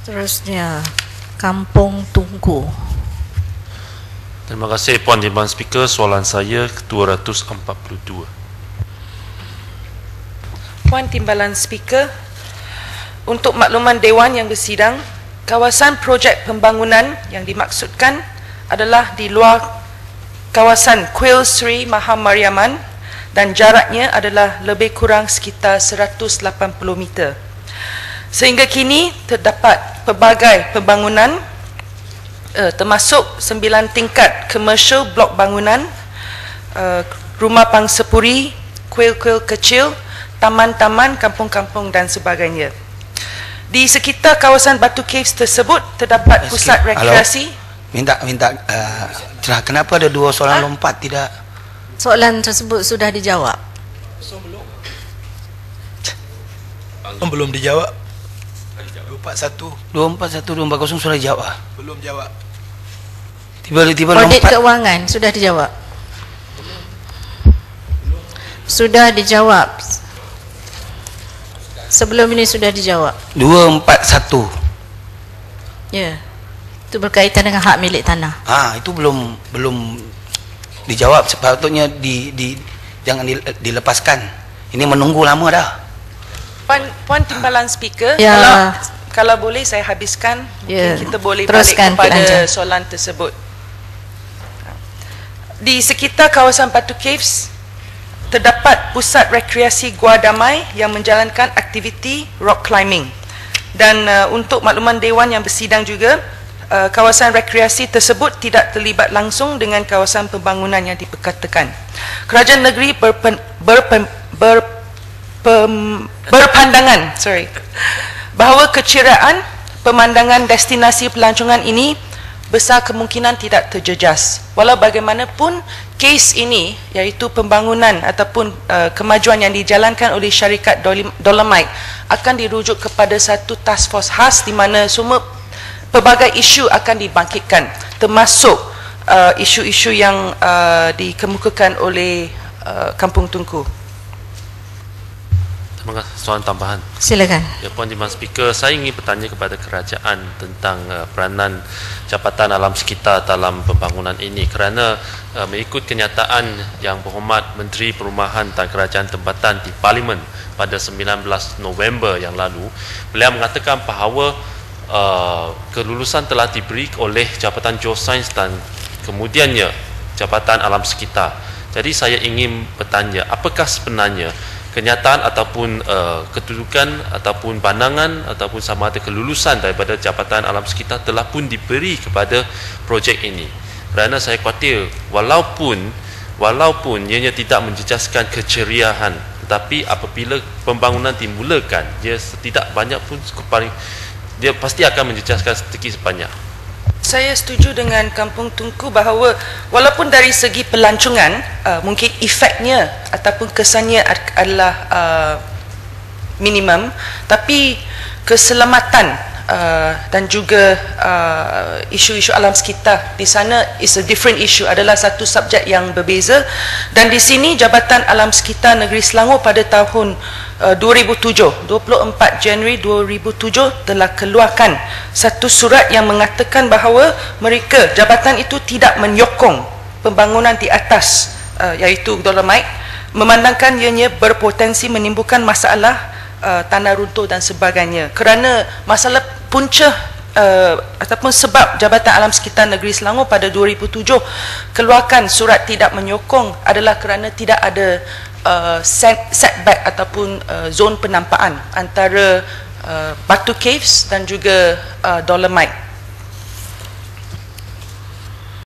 Seterusnya, Kampung Tungku. Terima kasih Puan Timbalan Speaker. Soalan saya 242. Puan Timbalan Speaker, untuk makluman Dewan yang bersidang, kawasan projek pembangunan yang dimaksudkan adalah di luar kawasan Kuil Sri Mahamariaman dan jaraknya adalah lebih kurang sekitar 180 meter. Sehingga kini terdapat pelbagai pembangunan termasuk 9 tingkat komersial blok bangunan, rumah pangsapuri, kuil-kuil kecil, taman-taman, kampung-kampung dan sebagainya. Di sekitar kawasan Batu Caves tersebut terdapat pusat rekreasi. Minta cerah, kenapa ada dua soalan lompat tidak? Soalan tersebut sudah dijawab. Belum dijawab. 241 sudah dijawab. Belum jawab. Tiba-tiba Audit lompat. keuangan sudah dijawab. Sudah dijawab. Sebelum ini sudah dijawab. 241. Ya. Itu berkaitan dengan hak milik tanah. Itu belum dijawab. Sepatutnya jangan dilepaskan. Ini menunggu lama dah. Puan Timbalan Speaker, Ya. kalau boleh saya habiskan, Ya. mungkin kita boleh Teruskan, balik kepada Pelanjar. soalan tersebut. Di sekitar kawasan Batu Caves terdapat pusat rekreasi Gua Damai yang menjalankan aktiviti rock climbing. Dan untuk makluman Dewan yang bersidang juga, kawasan rekreasi tersebut tidak terlibat langsung dengan kawasan pembangunan yang diperkatakan. Kerajaan negeri berpandangan bahawa keceriaan pemandangan destinasi pelancongan ini besar kemungkinan tidak terjejas. Walau bagaimanapun, kes ini iaitu pembangunan ataupun kemajuan yang dijalankan oleh syarikat Dolomite akan dirujuk kepada satu task force khas di mana semua pelbagai isu akan dibangkitkan, termasuk isu-isu yang dikemukakan oleh Kampung Tungku. Terima kasih. Soalan tambahan. Silakan. Ya, Puan Timbalan Speaker, saya ingin bertanya kepada kerajaan tentang peranan Jabatan Alam Sekitar dalam pembangunan ini, kerana mengikut kenyataan Yang Berhormat Menteri Perumahan dan Kerajaan Tempatan di Parlimen pada 19 November yang lalu, beliau mengatakan bahawa kelulusan telah diberi oleh Jabatan Geosains dan kemudiannya Jabatan Alam Sekitar. Jadi saya ingin bertanya, apakah sebenarnya kenyataan ataupun kedudukan ataupun pandangan ataupun sama ada kelulusan daripada Jabatan Alam Sekitar telah pun diberi kepada projek ini? Kerana saya khawatir walaupun ianya tidak menjejaskan keceriaan, tetapi apabila pembangunan dimulakan, dia tidak banyak pun dia pasti akan menjejaskan sedikit sebanyak. Saya setuju dengan Kampung Tungku bahawa walaupun dari segi pelancongan mungkin efeknya ataupun kesannya adalah minimum, tapi keselamatan dan juga isu-isu alam sekitar di sana is a different issue, adalah satu subjek yang berbeza. Dan di sini Jabatan Alam Sekitar Negeri Selangor pada tahun 2007, 24 Januari 2007 telah keluarkan satu surat yang mengatakan bahawa mereka, jabatan itu tidak menyokong pembangunan di atas iaitu Dolomite, memandangkan ianya berpotensi menimbulkan masalah tanah runtuh dan sebagainya. Kerana masalah punca ataupun sebab Jabatan Alam Sekitar Negeri Selangor pada 2007 keluarkan surat tidak menyokong adalah kerana tidak ada setback ataupun zon penampaan antara Batu Caves dan juga Dolomite.